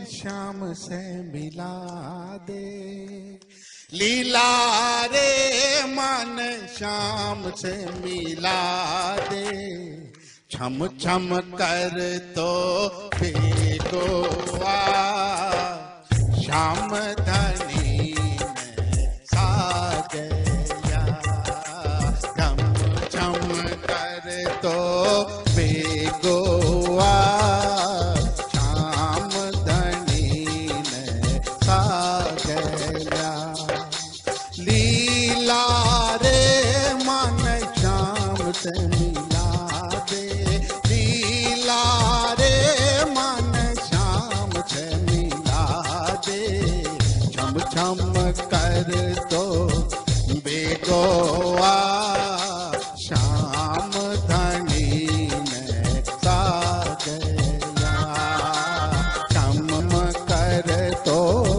श्याम से मिला दे, लीला रे मन श्याम से मिला दे, छम छम कर तो भिगोआ श्याम धनी में सा गया, छम छम कर तो भिगोआ श्याम धनी में सा गया, लीला रे मन श्याम से मिला दे, लीला रे मन श्याम से मिला दे, छम छम कर तो भिगोआ श्याम धनी में सा गया, छम कर तो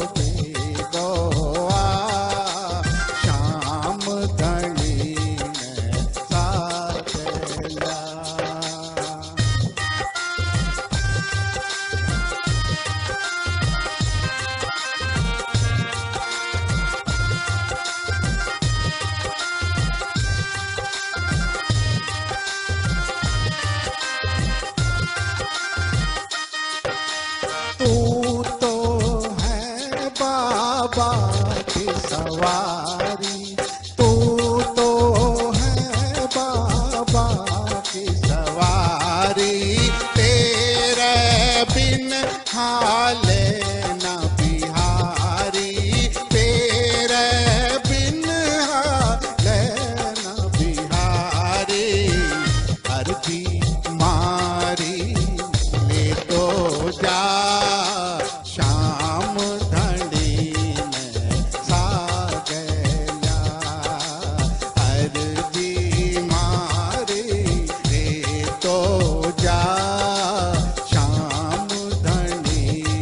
भिगोआ श्याम धनी में सा गया। तू तो है बाबा की सवारी, तू तो है बाबा की सवारी, तेरे बिन हाले न बिहारी, तेरे बिन हाले न बिहारी, अर्जी मारी ले तो जा श्याम धनी में सा गया, अर्जी मारी ले तो जा श्याम धनी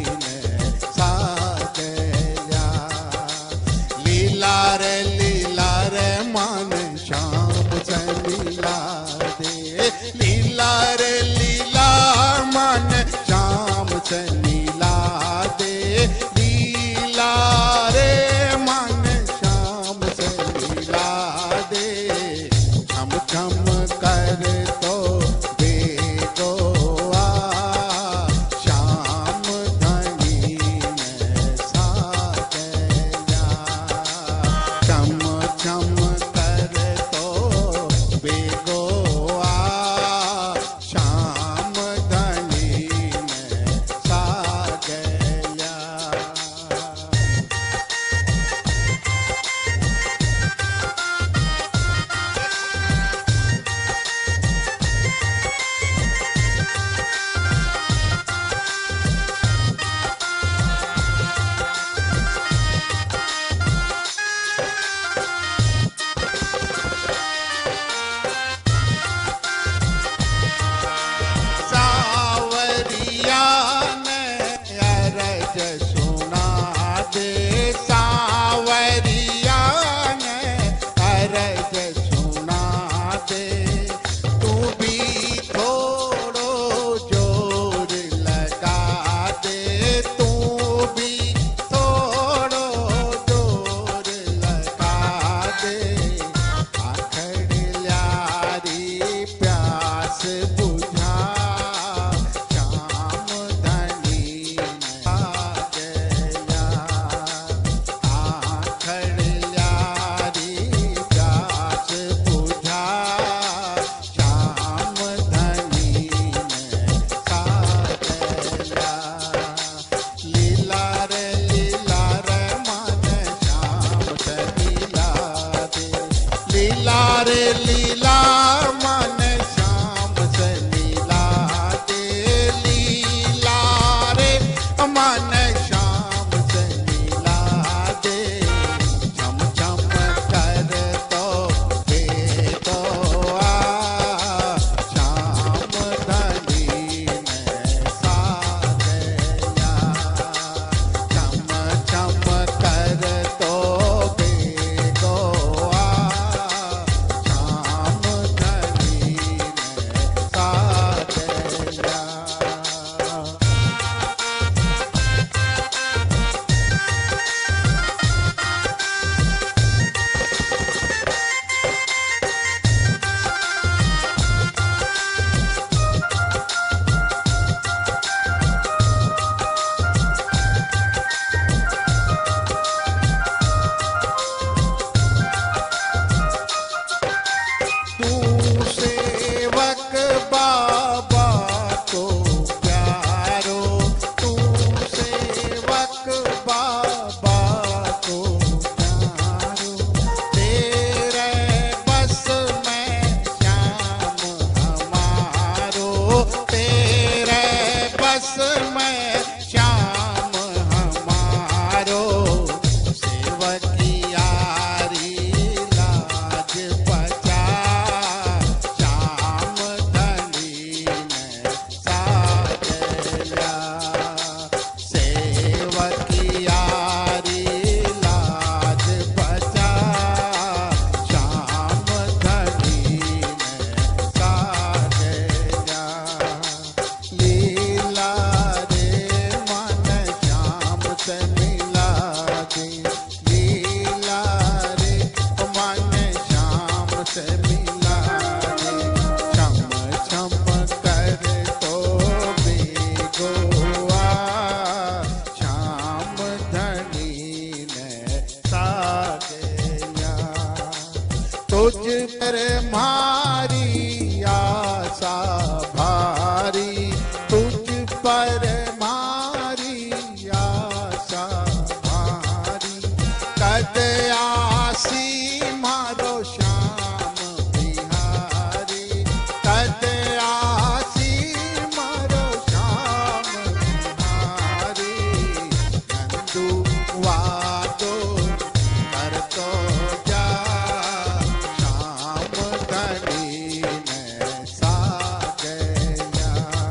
मारी आशा भारी, तुझ पर मारी आशा भारी। कद आसी मारो श्याम बिहारी, कद आसी मारो श्याम बिहारी। नंदू वादो कर तो जा, श्याम धनी ने सागया।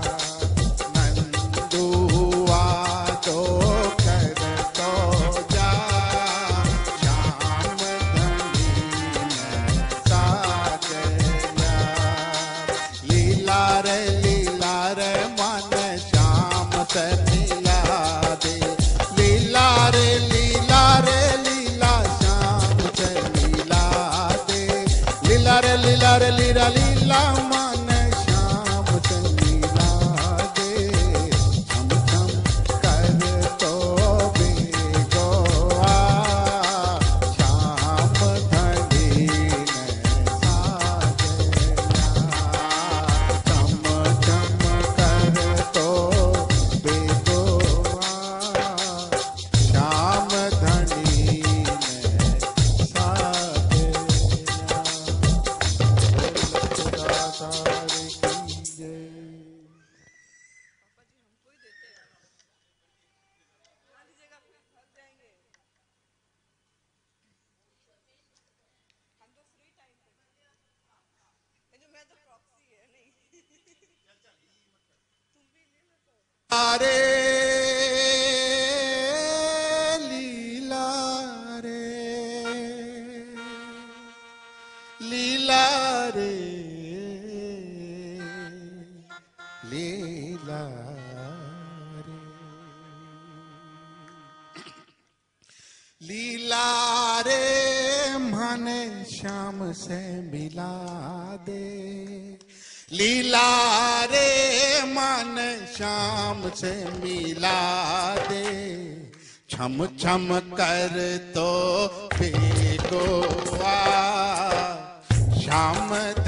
नंदू वादो कर तो जा, श्याम धनी ने सागया। लीला रे मन श्याम से मिला दे, लीला रे लीला श्याम से मिला दे। लीला रे लीला लीला मन श्याम से मिला दे। छम छम कर तो बेगो आ, श्याम धनी ने सागया। छम छम कर तो बेगो आ, श्याम धनी ने सागया। दातार की जय। रे लीला रे, लीला रे लीला रे। लीला रे मन श्याम से मिला दे, लीला रे मन श्याम से मिला दे। छम छम कर तो फेंको आ, श्याम